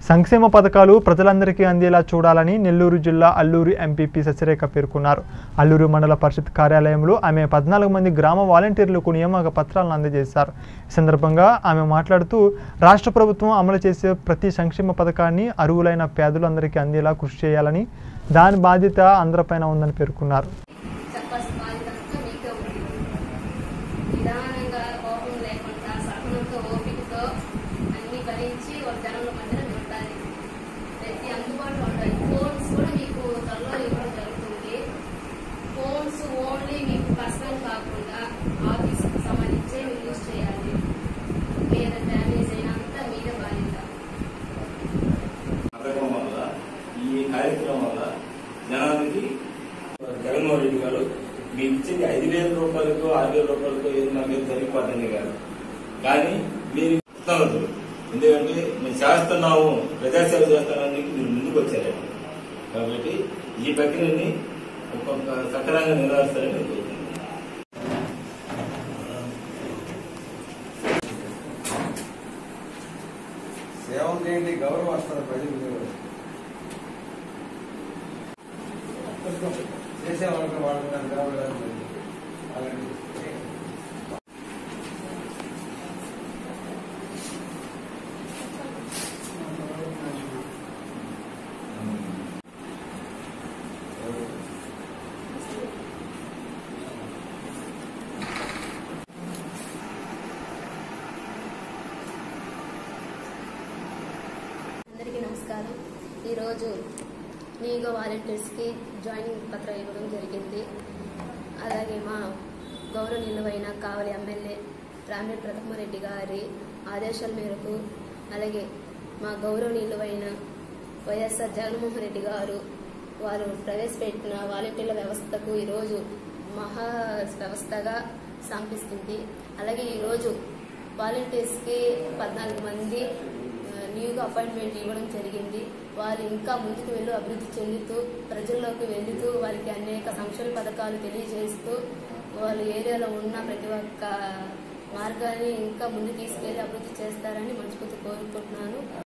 సంక్షేమ పథకాలు ప్రజలందరికీ అందేలా చూడాలని నెల్లూరు జిల్లా అల్లూరు ఎంపీపీ సత్యరేఖ పేర్కొన్నారు. అల్లూరు మండల పరిషత్ కార్యాలయంలో ఆమె 14 మంది గ్రామ వాలంటీర్లకు నియామక పత్రాలను అందజేశారు. ఈ సందర్భంగా ఆమె మాట్లాడుతూ రాష్ట్ర ప్రభుత్వం అమలు చేసే ప్రతి సంక్షేమ పథకాన్ని అర్హులైన పేదలందరికీ అందేలా కృషి చేయాలని, దాని బాధ్యత అందరిపైన ఉందని పేర్కొన్నారు. జనానికి జగన్మోహన్ రెడ్డి గారు మీకు ఇచ్చింది 5,000 రూపాయలతో 6,000 రూపాయలతో ఏది నా మీద జరిగిపోతుంది గారు. కానీ మీరు ఎందుకంటే మేము చేస్తున్నాము, ప్రజాసేవ చేస్తున్నానికి మీరు ముందుకు వచ్చారు. కాబట్టి ఈ ప్రక్రియని ఒక్కొక్క సక్రమంగా నిర్వహిస్తారని నేను కోరుతున్నాను. సేవ చేయండి, గౌరవం వస్తారు ప్రజలు. చేసే వాళ్ళకి వాడుతున్నారు కాబట్టి అందరికీ నమస్కారం. ఈరోజు నీగో వాలంటీర్స్కి జాయినింగ్ పత్రం ఇవ్వడం జరిగింది. అలాగే మా గౌరవనీయులైన కావలి ఎమ్మెల్యే రామిరెడ్డి ప్రతాపరెడ్డి గారి ఆదేశాల మేరకు, అలాగే మా గౌరవనీయులైన వైఎస్ఆర్ జగన్మోహన్ రెడ్డి గారు వారు ప్రవేశపెట్టిన వాలంటీర్ల వ్యవస్థకు ఈరోజు మహా వ్యవస్థగా సంపిస్తుంది. అలాగే ఈరోజు వాలంటీర్స్కి 14 మంది న్యూగా అపాయింట్మెంట్ ఇవ్వడం జరిగింది. వారు ఇంకా ముందుకు వెళ్ళి అభివృద్ధి చెందుతూ ప్రజల్లోకి వెళుతూ వారికి అనేక సంక్షేమ పథకాలు తెలియజేస్తూ వాళ్ళ ఏరియాలో ఉన్న ప్రతి ఒక్క మార్గాన్ని ఇంకా ముందుకు తీసుకెళ్లి అభివృద్ధి చేస్తారని మనస్ఫూర్తిగా కోరుకుంటున్నాను.